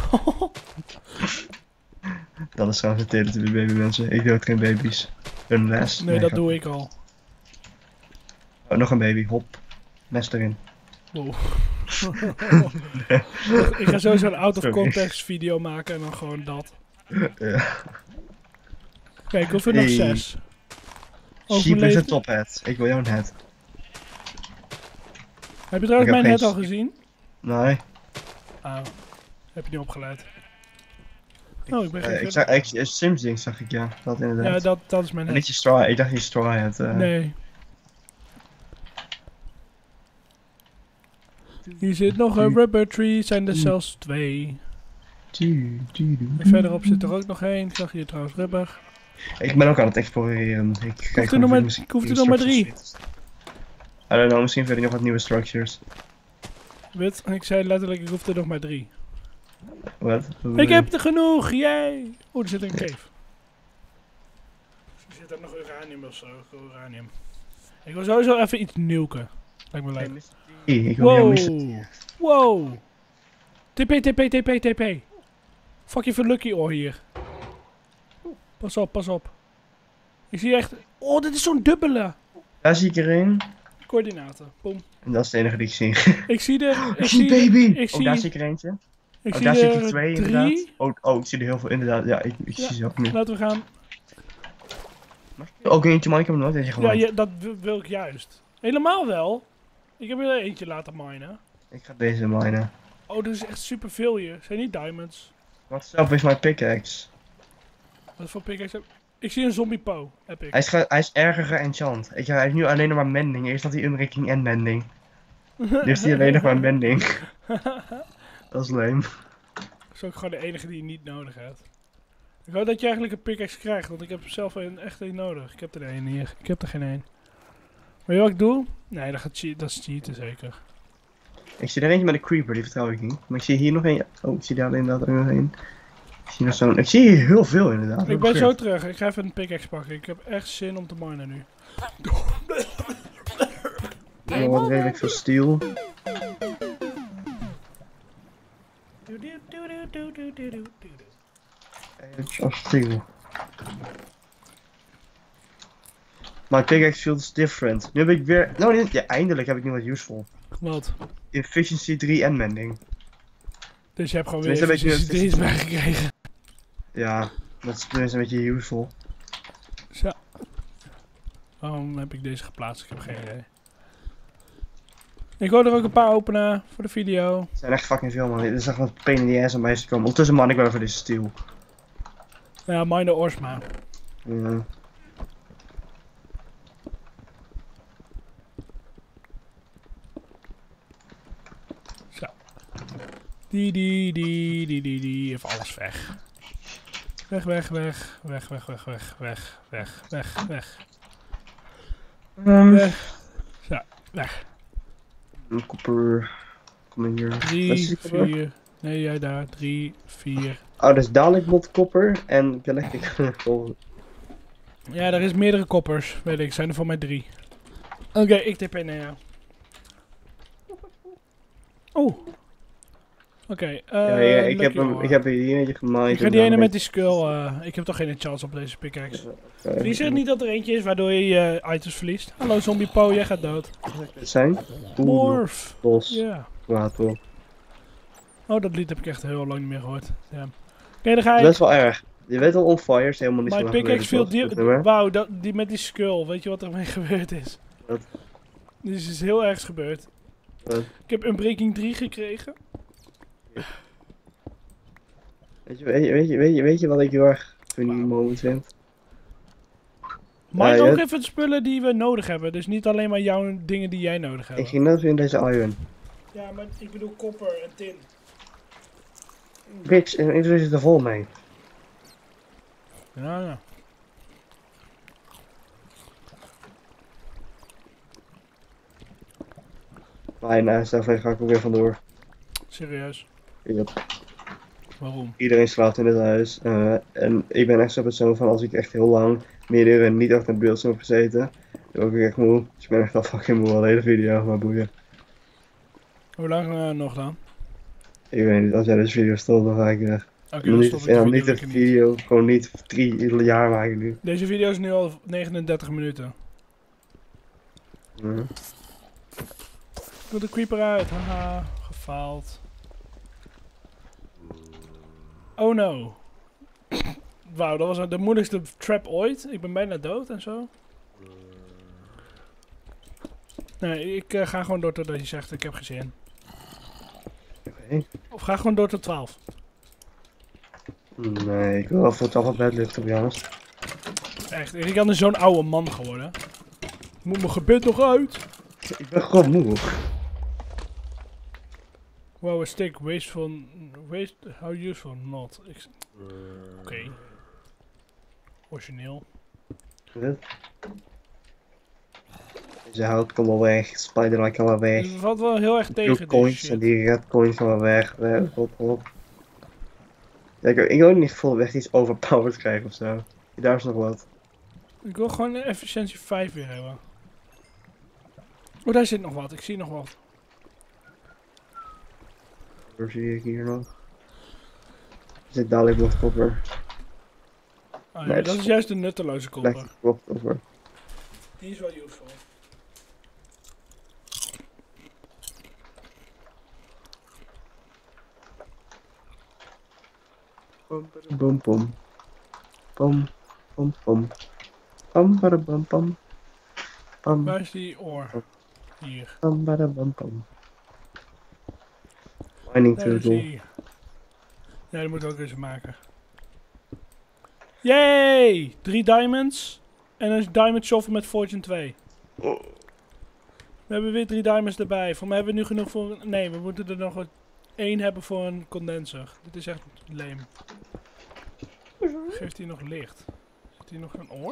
Dat is trouwens het hele type baby mensen. Ik dood geen baby's. Unless. Nee, dat ga- doe ik al. Oh, nog een baby. Hop. Nest erin. Wow. Ik ga sowieso een out of Sorry. context video maken en dan gewoon dat. Ja. Kijk, ik hoef er nog Hey. zes. Over Sheep mijn is een leven. top hat. Ik wil jouw hat. Heb je trouwens Ik heb mijn net geen al sheep. gezien? Nee. Oh, heb je niet opgeleid. Oh, ik ben geen Eh, ik gun- zag, ik, eh, Sims ding zag ik, ja. Dat inderdaad. Ja, dat, dat is mijn En net. niet je straw, ik dacht je straw hat. eh. Nee. Hier zit nog een rubber tree, zijn er zelfs twee. Tu, tu, tu. En verderop zit er ook nog één. Ik zag hier trouwens rubber. Ik ben ook aan het exploreren. Ik kijk er gewoon nog of maar- misschien ik hoef er nieuwe nog maar structures vind. I don't know, misschien vind ik nog wat nieuwe structures. Wit, ik zei letterlijk, ik hoef er nog maar drie. Wat? Ik heb er genoeg, jij! Oeh, er zit een cave. Er zit er nog uranium of zo, uranium. Ik wil sowieso even iets nuken. Lijkt me leuk. Ik wil jou mister Wow! Wow! T P, T P, T P, T P. Fuck je voor Lucky Oor hier. Pas op, pas op. Ik zie echt... Oh, dit is zo'n dubbele. Daar zie ik er een. Coördinaten. Boom. En dat is de enige die ik zie. Ik zie er... Ik zie baby! Ik Oh, zie... daar zie ik er eentje. Ik Oh, zie daar zie ik er er twee drie. inderdaad. Oh, oh, ik zie er heel veel inderdaad. Ja, ik, ik Ja. zie ze ook nu. Laten we gaan. Ook eentje, man. Ik heb hem nooit eentje Ja, gemaakt. ja, dat wil, wil ik juist. Helemaal wel. Ik heb er eentje laten minen. Ik ga deze minen. Oh, er is echt superveel hier. Zijn niet diamonds. Wat zelf is mijn pickaxe? Wat voor pickaxe heb ik? Ik zie een zombie po. Heb ik. Hij is, ge- hij is erger geënchant. Ik, hij heeft nu alleen nog maar mending. Eerst had hij unbreaking en mending. Nu heeft hij alleen nog maar mending. Dat is lame. Dat is ook gewoon de enige die je niet nodig hebt. Ik hoop dat je eigenlijk een pickaxe krijgt, want ik heb zelf een, echt een nodig. Ik heb er een hier. Ik heb er geen één. Weet je wat ik doe? Nee, dat, gaat che- dat is cheaten zeker. Ik zie er eentje met een creeper, die vertrouw ik niet. Maar ik zie hier nog een. Oh, ik zie daar inderdaad ook nog een. Ik zie nog zo'n. Ik zie hier heel veel inderdaad. Ik ben zo terug. Ik ga even een pickaxe pakken. Ik heb echt zin om te minen nu. Oh, wat redelijk veel steel. Edge of steel. My pickaxe feels different. Nu heb ik weer. Nou, niet. Ja, eindelijk heb ik nu wat useful. Wat? Efficiency drie en mending. Dus je hebt gewoon weer Tenminste, even een beetje deze bijgekregen. Ja, dat is tenminste een beetje useful. Zo. Waarom heb ik deze geplaatst? Ik heb geen idee. Ik wil er ook een paar openen voor de video. Er zijn echt fucking veel, man. Dit is echt wat pain in the ass om bij te komen. Ondertussen, man, ik ben voor deze steel. Ja, mine Orsma. Ja. Zo. Die, die, die, die, die, die. Even alles weg. Weg, weg, weg. Weg, weg, weg, weg, weg, weg, weg, weg. Um, Weg. Zo, weg. een kopper. Kom in hier. Wat is Drie, die kopper? vier. Nee, jij daar. Drie, vier. Oh, dat is dadelijk bot kopper en galactic gold. Ja, er is meerdere koppers. Weet ik, zijn er voor mij drie. Oké, ik tip in naar jou. Oeh. Oké, eh. Ja, ja, ik, heb Lucky hem, Ore. ik heb hier eentje gemaaid. Ik ga die ene met die skull. eh, ik heb toch geen chance op deze pickaxe. Die zegt niet dat er eentje is waardoor je je items verliest. Hallo zombie Po, jij gaat dood. Het zijn? Morph. Bos. Ja. Water. Oh, dat lied heb ik echt heel lang niet meer gehoord. Ja. Oké, dan ga Dat is ik. best wel erg. Je weet al, on fire is helemaal niet zo My lang pickaxe viel geleden, die. toch? Nummer? Wauw, dat- die met die skull. Weet je wat er mee gebeurd is? Wat? Er is iets heel ergs gebeurd. Wat? Ik heb een Breaking drie gekregen. Weet je, weet, je, weet, je, weet, je, weet je wat ik heel erg funny moment vind? Maar Ja, ook ja. even de spullen die we nodig hebben. Dus niet alleen maar jouw dingen die jij nodig hebt. Ik ging net in deze iron. Ja, maar ik bedoel kopper en tin. Bitch, en iedereen zit er vol mee. Ja, ja. Maar nou, stel ga ik ook weer vandoor. Serieus. Yep. Waarom? Iedereen slaapt in het huis. eh, en ik ben echt zo'n persoon van als ik echt heel lang meerdere uren niet achter een beeldscherm heb gezeten. Dan word ik echt moe. Dus ik ben echt al fucking moe al de hele video, maar boeien. Hoe lang eh, nog dan? Ik weet niet, als jij deze video stopt dan ga ik weg. Oké, En dan dan niet, stop ik en de dan video niet de lekker niet. video, gewoon niet drie jaar maken nu. Deze video is nu al negenendertig minuten. Ja. Ik wil de creeper uit. Haha, gefaald. Oh no. Wauw, dat was de moeilijkste trap ooit. Ik ben bijna dood en zo. Nee, ik uh, ga gewoon door totdat je zegt ik heb geen zin. Oké. Of ga gewoon door tot twaalf. Nee, ik wil wel voor het alfabet luchten, bij jongens. Echt, ik ben zo'n oude man geworden. Moet mijn gebed nog uit? Ik ben gewoon moe. Wow, a stick, wasteful, waste, how useful, not. Oké. Okay. Origineel. Deze hout kan wel weg, Spider-Man kan wel weg. Het valt wel heel erg Die tegen coins deze en shit. die red coins gaan wel weg. weg op, op. Ja, ik, ik wil ook niet vol echt iets overpowered krijgen ofzo. Daar is nog wat. Ik wil gewoon een efficiëntie vijf weer hebben. Oh, daar zit nog wat. Ik zie nog wat. Waar zie ik hier nog? Er zit dadelijk nog kopper. Oh, Nee, ja, dat dat is is juist de nutteloze kopper. Lekker klopt kopper. Die is wel useful. Pom, pom, pom. Pom, pom, pom. Pam, bada, pam, pam. Pam, Waar is die oor? Hier. pam, bada, pam, pam. Mining Daar is turtle. die. Ja, die moeten we ook eens maken. Yay! Drie diamonds. En een diamond shovel met fortune twee. Oh. We hebben weer drie diamonds erbij. Voor mij hebben we nu genoeg voor... Nee, we moeten er nog wat één hebben voor een condenser. Dit is echt leem. Geeft hij nog licht? Zit hier nog een oor?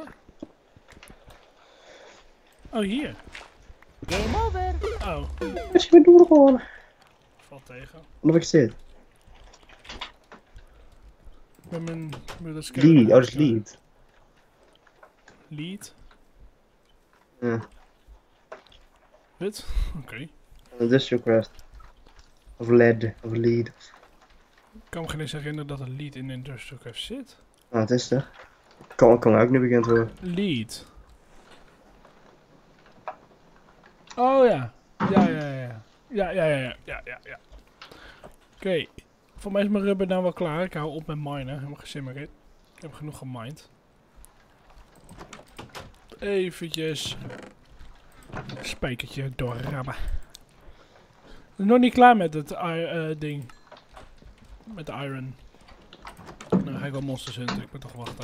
Oh, hier. Game over. Oh, Wat is je doen gewoon? valt tegen. Wat ik zit? Met mijn... Met dat Lead, oh dat is lead. Lead? Ja, Wat? Oké. industrial crest. Of lead, of lead. Ik kan me geen eens herinneren dat een lead in Industrial Craft zit. Ah, het is er. Kan, kan ook nu bekend worden. Lead. Oh ja. Ja, ja, ja. Ja, ja, ja, ja, ja, ja. Oké. Okay. Voor mij is mijn rubber nou wel klaar. Ik hou op met minen. Helemaal geen zin meer in. Ik heb genoeg gemined. Eventjes. Spijkertje doorrammen. Nog niet klaar met het uh, ding. Met de iron. Nou, dan ga ik wel monsters hunten. Ik moet toch wachten.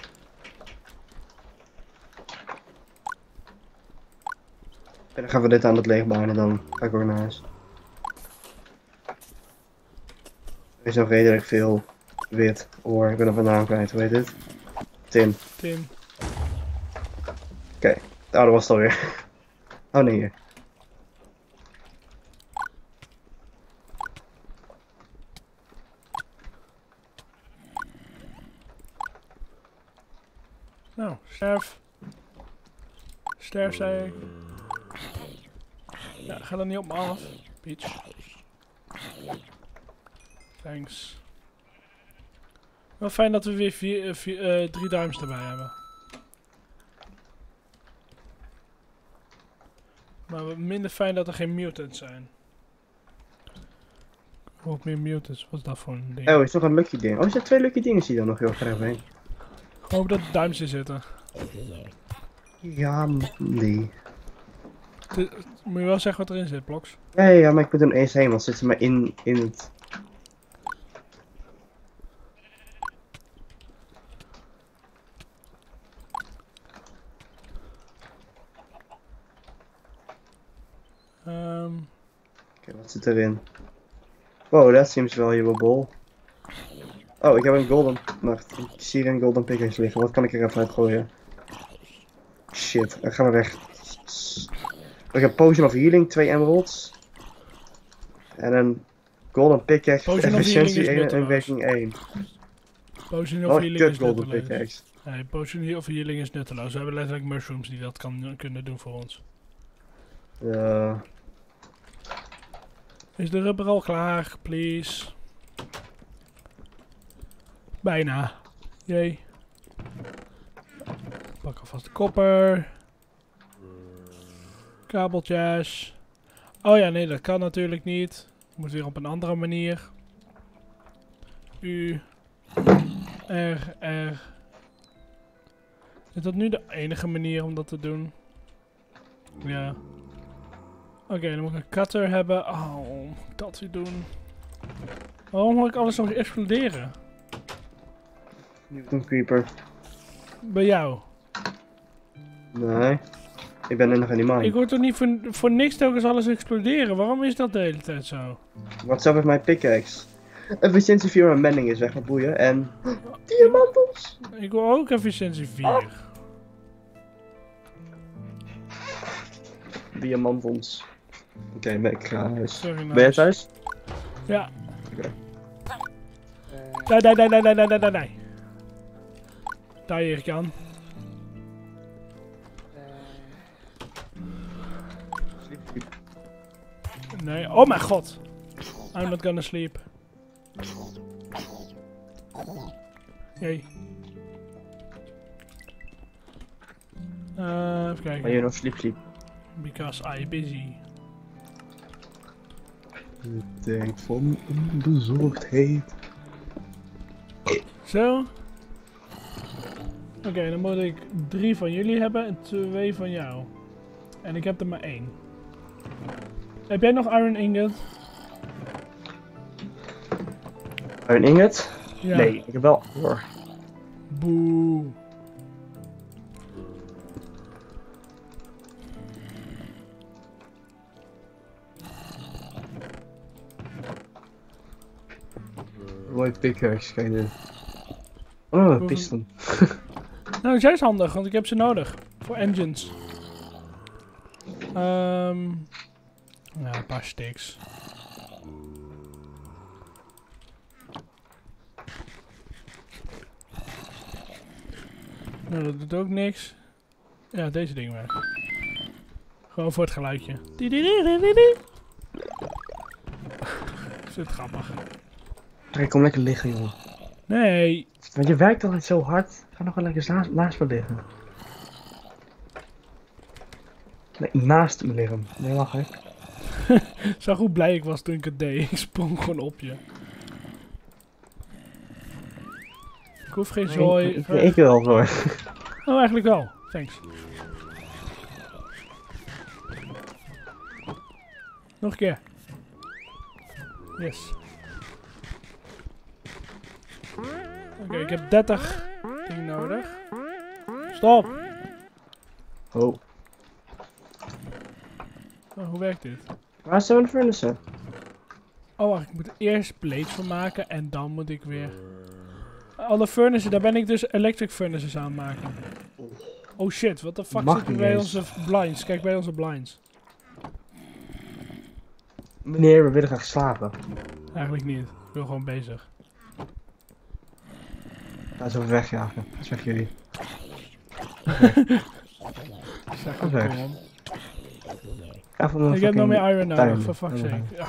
En dan gaan we dit aan het leegbouwen en dan ga ik ook naar huis. Er is nog redelijk veel wit oor. Ik ben er vandaan kwijt, hoe heet het? Tin. Tim. Oh, dat was het alweer. Oh nee, hier. Nou, sterf. Sterf, zei ik. Ja, ga dan niet op me af, Peach. Thanks. Wel fijn dat we weer vier, uh, vier, uh, drie duims erbij hebben. Maar minder fijn dat er geen mutants zijn. Wat meer mutants, wat is dat voor een ding? Oh, is nog een lucky ding. Oh, er zijn twee lucky dingen zie je dan nog heel graag heen. Ik hoop dat er duims in zitten. Ja, nee. De, moet je wel zeggen wat erin zit, Bloks? Ja, ja, ja, maar ik moet er eens heen, want zit ze maar in, in het... Um, Oké, wat zit erin? Wow, that seems valuable. Oh, ik heb een golden... Wacht, ik zie hier een golden pickaxe liggen. Wat kan ik er even uit gooien? Shit, dan gaan we weg. Ik heb potion of healing, twee emeralds. En een golden pickaxe, Potion of efficiëntie healing is één en nutteloos. werking één. Potion of Oh, healing kut is golden nutteloos. pickaxe. Nee, potion of healing is nutteloos. We hebben letterlijk mushrooms die dat kan, kunnen doen voor ons. Ja. Is de rubber al klaar, please? Bijna. Jee. Pak alvast de kopper. Kabeltjes. Oh ja, nee, dat kan natuurlijk niet. Moet weer op een andere manier. U. erg, erg. Is dat nu de enige manier om dat te doen? Ja. Oké, okay, dan moet ik een cutter hebben. Oh, moet ik dat weer doen? Waarom moet ik alles nog exploderen? Een creeper. Bij jou? Nee. Ik ben er nog helemaal. Ik hoor toch niet voor, voor niks telkens alles exploderen? Waarom is dat de hele tijd zo? What's up with my pickaxe? Efficiency vier en mending is weg met boeien en... Diamantels! Ik wil ook efficiëntie vier. Diamantels. Oké, okay, ben ik ga naar huis. Sorry, Ben je thuis? Ja. Oké. Okay. Nee, nee, nee, nee, nee, nee, nee, nee. Daar hier ik aan. Nee, oh mijn god. I'm not gonna sleep. Jee. Uh, even kijken. Ben je nog sleep, sleep? Because I busy. De tijd van onbezorgdheid. Zo. Oké, okay, dan moet ik drie van jullie hebben en twee van jou. En ik heb er maar één. Heb jij nog iron ingot? Iron ingot? Ja. Nee, ik heb wel hoor. Boe. Mooi pickaxe, kijk dit. Oh, piston. Nou, zij is handig, want ik heb ze nodig. Voor engines. Ehm... Um, ja, een paar sticks. Nou, dat doet ook niks. Ja, deze ding weg. Gewoon voor het geluidje. Is het grappig. Ik kom lekker liggen, jongen. Nee. Want je werkt altijd zo hard. Ga nog wel lekker naast, naast me liggen. Nee, naast me liggen. Nee, wacht hè. Zo hoe blij ik was toen ik het deed. Ik sprong gewoon op je. Ik hoef geen zooi. Ik, ik, ik wel hoor. Oh, eigenlijk wel. Thanks. Nog een keer. Yes. Oké, okay, ik heb dertig dingen nodig. Stop! Oh. Oh, hoe werkt dit? Waar zijn de furnaces? Oh, wacht, ik moet er eerst blades van maken en dan moet ik weer... Alle furnaces, daar ben ik dus electric furnaces aan het maken. Oh shit, wat de fuck Mag zit er niet bij eens. onze blinds? Kijk bij onze blinds. Meneer, we willen graag slapen. Eigenlijk niet, ik ben gewoon bezig. Ga eens even wegjagen. Ga eens weg jullie. Zeg Ga weg. kom. Ga van een Ik heb nog meer iron nodig, tuin. voor fuck's Ja. sake. Ja.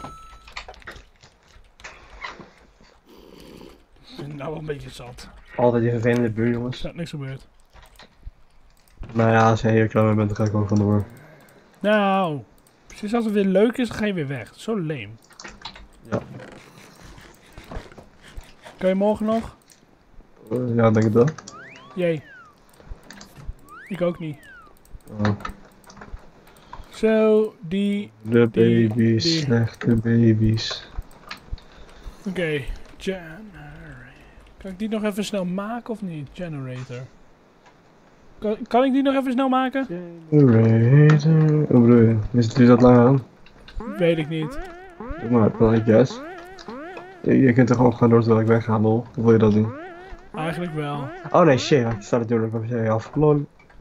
Ik ben nou wel een beetje zat. Altijd die vervelende buur, jongens. Er is niks gebeurd. Nou ja, als je hier klaar mee bent, dan ga ik ook vandoor. Nou, precies als het weer leuk is, dan ga je weer weg. Zo lame. Ja. Kan je morgen nog? Uh, ja, denk ik wel. Jee. Ik ook niet. Oh. Zo, die... De Die- baby's, die. slechte baby's. Oké, okay. Generator. Kan ik die nog even snel maken of niet? Generator. Kan, kan ik die nog even snel maken? Generator. Hoe bedoel je? Is het nu dat lang aan? Weet ik niet. Doe maar, dan I guess. Je, je kunt er gewoon gaan door terwijl ik wegga, lol. Hoe wil je dat doen? Eigenlijk wel. Oh nee, shit, ik sta het doen, ik heb je af. Lol.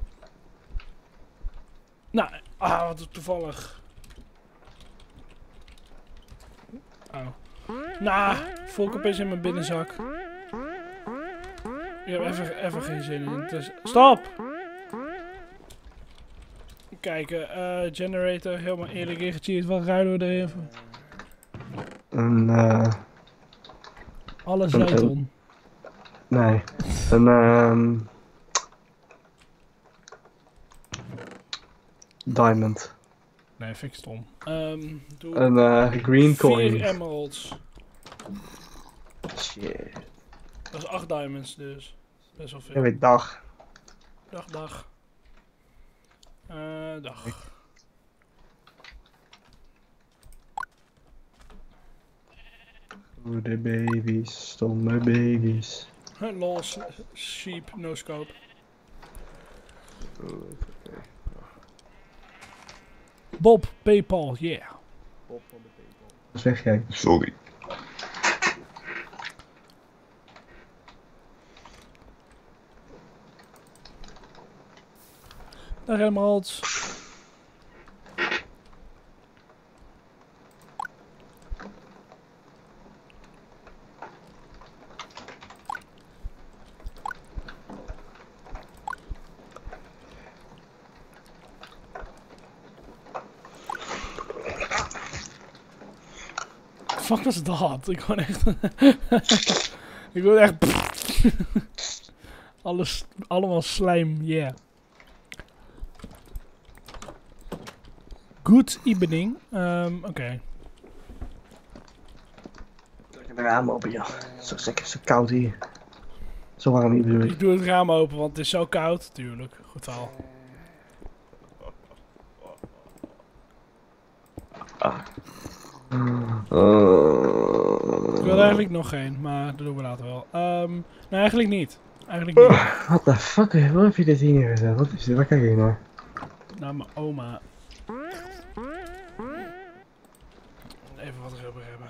Nou, ah, wat toevallig. Oh. Nou, volk opeens in mijn binnenzak. Ik heb even, even geen zin in. Het is... Stop! Kijken, eh generator, helemaal eerlijk ingecheat. Wat ruilen we er even? Een, eh... Alles Een- Zuidon. nee. Een, ehm... diamond. Nee, vind ik stom. Ehm doe Een, eh, green vier coin. emeralds. Shit. Dat is acht diamonds dus. Best wel Ja, veel. weet dag. Dag, dag. Uh, dag. Goede baby's, stomme baby's. Lol, sheep, no scope. Bob, PayPal, yeah. Wat zeg jij? Sorry. Dag Emeralds. Fuck was dat? Ik word echt... ik word echt... Alles, allemaal slijm, yeah. Good evening. Um, Oké. Okay. Druk de raam open, ja. Zo lekker, zo koud hier. Zo warm hier bedoel ik. Ik doe het raam open, want het is zo koud. Tuurlijk, goed verhaal. Ah. Ik wil er eigenlijk nog geen, maar dat doen we later wel. Um, nee, eigenlijk niet. Eigenlijk niet. What the fuck, waar heb je dit hier neergezet? Wat is dit? Waar kijk je naar? Naar mijn oma. Even wat rubber hebben.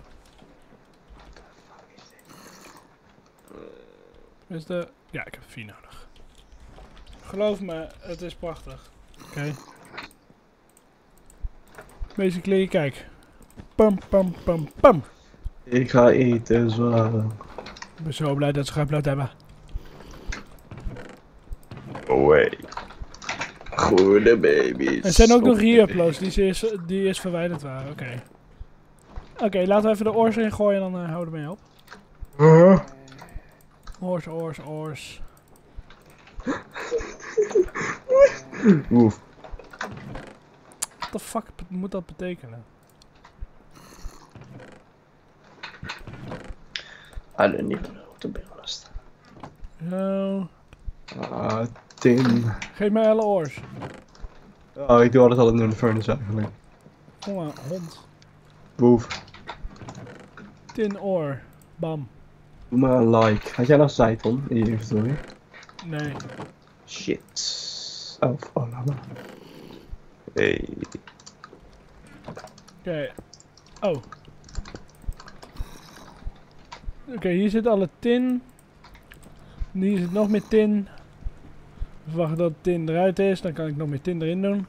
Is de... Ja, ik heb vier nodig. Geloof me, het is prachtig. Oké. Okay. Basically, kijk. Pam, pam, pam, pam. Ik ga eten, zwaar. Ik ben zo blij dat ze geüpload hebben. Away. Goede baby's. Er zijn ook nog re-uploads die is, die is verwijderd waren. Oké. Okay. Oké, okay, laten we even de oors erin gooien en dan uh, houden we mee op. Uh. Oors, oors, oors. Oef. What the fuck moet dat betekenen? I don't even know, to be honest. Zo. Ah, tin. Geef mij alle oors. Oh, ik doe alles altijd in de furnace eigenlijk. Kom maar, hond. Boef. Tin oor. Bam. Doe maar een like. Had jij nog Zeiton in je inventory? Nee. Shit. Oh, oh, laat maar. Hey. Oké. Okay. Oh. Oké, okay, hier zit alle tin. En hier zit nog meer tin. We wachten dat tin eruit is, dan kan ik nog meer tin erin doen.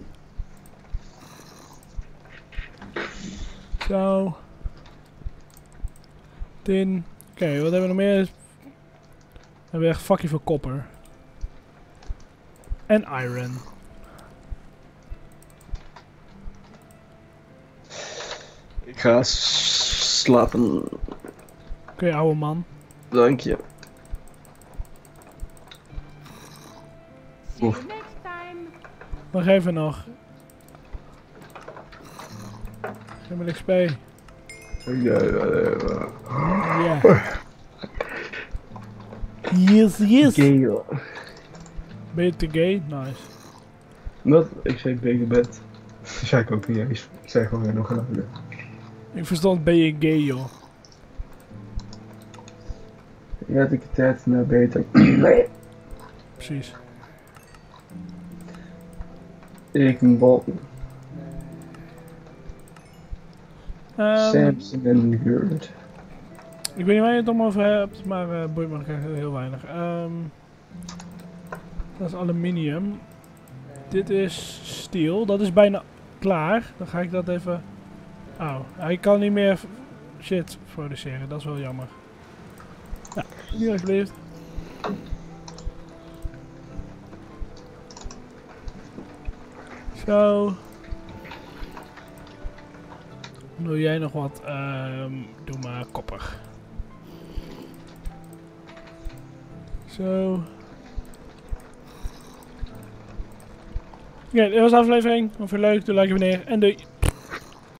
Zo. Tin. Oké, okay, wat hebben we nog meer? We hebben echt fucking veel kopper. En iron. Ik ga slapen. Oké, okay, ouwe man. Dank je. See you next time. Nog even nog. Geef me X P. Ja, ja, ja. Ja. Yes, yes. Gay, joh. Ben je te gay? Nice. Wat? Ik zei big bed. Dat zei ik ook niet eens. Ik zei gewoon weer nog een oude. Ik verstond, ben je gay, joh. Ja, ik het tijd naar beter. Nee. Precies. Ik ben bal. Um, Samson en Gerd. ik weet niet waar je het om over hebt, maar uh, boeit me echt heel weinig. Um, dat is aluminium. Dit is steel. Dat is bijna klaar. Dan ga ik dat even... Oh, hij kan niet meer shit produceren. Dat is wel jammer. Ja, hier alsjeblieft. Zo. Doe jij nog wat? Um, doe maar kopper. Zo. Oké, okay, dit was de aflevering. Vond je leuk? Doe like, abonneer en doei.